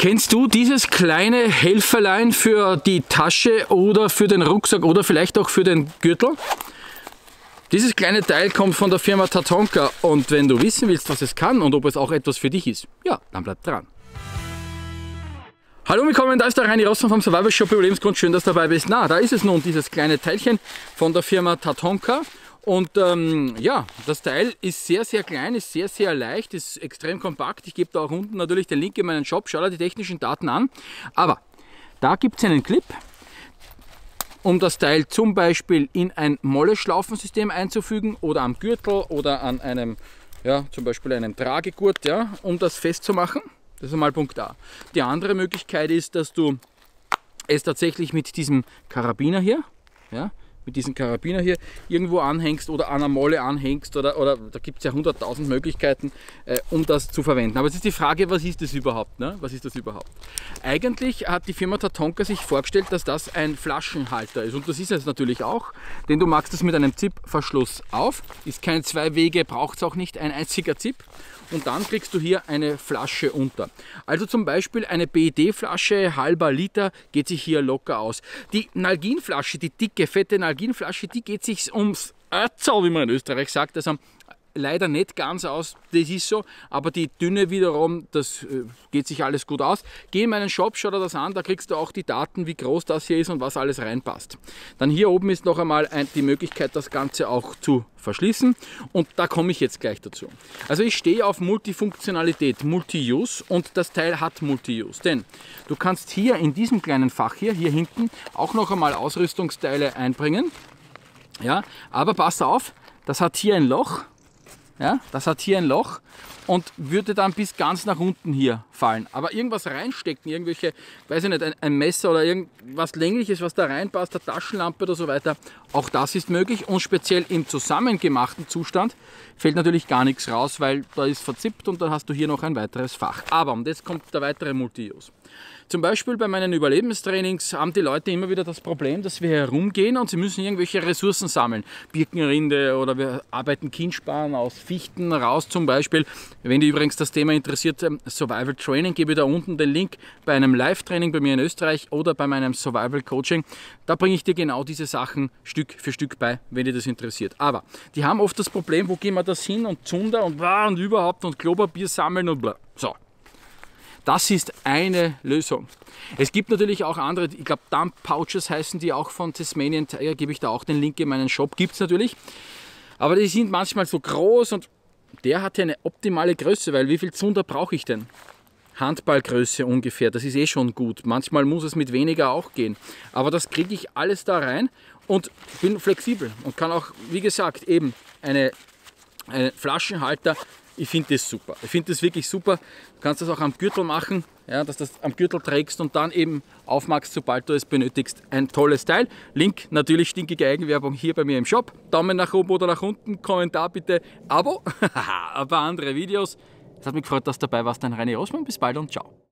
Kennst du dieses kleine Helferlein für die Tasche oder für den Rucksack oder vielleicht auch für den Gürtel? Dieses kleine Teil kommt von der Firma Tatonka und wenn du wissen willst, was es kann und ob es auch etwas für dich ist, ja, dann bleib dran. Hallo, willkommen, da ist der Reini Rossmann vom Survival Shop Überlebensgrund, schön, dass du dabei bist. Na, da ist es nun, dieses kleine Teilchen von der Firma Tatonka. Und ja, das Teil ist sehr, sehr klein, ist sehr, sehr leicht, ist extrem kompakt. Ich gebe da auch unten natürlich den Link in meinen Shop, schau dir die technischen Daten an. Aber da gibt es einen Clip, um das Teil zum Beispiel in ein Molle-Schlaufensystem einzufügen oder am Gürtel oder an einem, ja, zum Beispiel einem Tragegurt, ja, um das festzumachen. Das ist einmal Punkt A. Die andere Möglichkeit ist, dass du es tatsächlich mit diesem Karabiner hier, ja, mit diesem Karabiner hier irgendwo anhängst oder an einer Molle anhängst oder da gibt es ja 100.000 Möglichkeiten, um das zu verwenden. Aber es ist die Frage, was ist das überhaupt? Ne? Was ist das überhaupt? Eigentlich hat die Firma Tatonka sich vorgestellt, dass das ein Flaschenhalter ist und das ist es natürlich auch, denn du machst es mit einem Zip-Verschluss auf, ist kein zwei Wege, braucht es auch nicht ein einziger Zip. Und dann kriegst du hier eine Flasche unter. Also zum Beispiel eine PET-Flasche, halber Liter, geht sich hier locker aus. Die Nalgene-Flasche, die dicke, fette Nalgene-Flasche, die geht sich ums Ötzerl, wie man in Österreich sagt. Also leider nicht ganz aus, das ist so, aber die dünne wiederum, das geht sich alles gut aus. Geh in meinen Shop, schau dir das an, da kriegst du auch die Daten, wie groß das hier ist und was alles reinpasst. Dann hier oben ist noch einmal die Möglichkeit, das Ganze auch zu verschließen und da komme ich jetzt gleich dazu. Also ich stehe auf Multifunktionalität, Multi-Use und das Teil hat Multi-Use, denn du kannst hier in diesem kleinen Fach hier hinten auch noch einmal Ausrüstungsteile einbringen, ja, aber pass auf, das hat hier ein Loch. Ja, das hat hier ein Loch und würde dann bis ganz nach unten hier fallen. Aber irgendwas reinstecken, irgendwelche, weiß ich nicht, ein Messer oder irgendwas Längliches, was da reinpasst, eine Taschenlampe oder so weiter, auch das ist möglich. Und speziell im zusammengemachten Zustand fällt natürlich gar nichts raus, weil da ist verzippt und dann hast du hier noch ein weiteres Fach. Aber, und jetzt kommt der weitere Multi-Use. Zum Beispiel bei meinen Überlebenstrainings haben die Leute immer wieder das Problem, dass wir herumgehen und sie müssen irgendwelche Ressourcen sammeln. Birkenrinde oder wir arbeiten Kienspan aus Fichten raus zum Beispiel. Wenn dich übrigens das Thema interessiert, Survival Training, gebe ich da unten den Link bei einem Live-Training bei mir in Österreich oder bei meinem Survival Coaching. Da bringe ich dir genau diese Sachen Stück für Stück bei, wenn dich das interessiert. Aber die haben oft das Problem, wo gehen wir das hin und Zunder und überhaupt und Klopapier sammeln und bla. So. Das ist eine Lösung. Es gibt natürlich auch andere, ich glaube Dump Pouches heißen die auch von Tasmanian Tiger, gebe ich da auch den Link in meinen Shop, gibt es natürlich. Aber die sind manchmal so groß und der hat ja eine optimale Größe, weil wie viel Zunder brauche ich denn? Handballgröße ungefähr, das ist eh schon gut. Manchmal muss es mit weniger auch gehen. Aber das kriege ich alles da rein und bin flexibel und kann auch, wie gesagt, eben einen Flaschenhalter. Ich finde das super. Ich finde das wirklich super. Du kannst das auch am Gürtel machen, ja, dass du das am Gürtel trägst und dann eben aufmachst, sobald du es benötigst. Ein tolles Teil. Link, natürlich stinkige Eigenwerbung hier bei mir im Shop. Daumen nach oben oder nach unten, Kommentar bitte, Abo, ein paar andere Videos. Es hat mich gefreut, dass du dabei warst. Dein Reini Rossmann. Bis bald und ciao.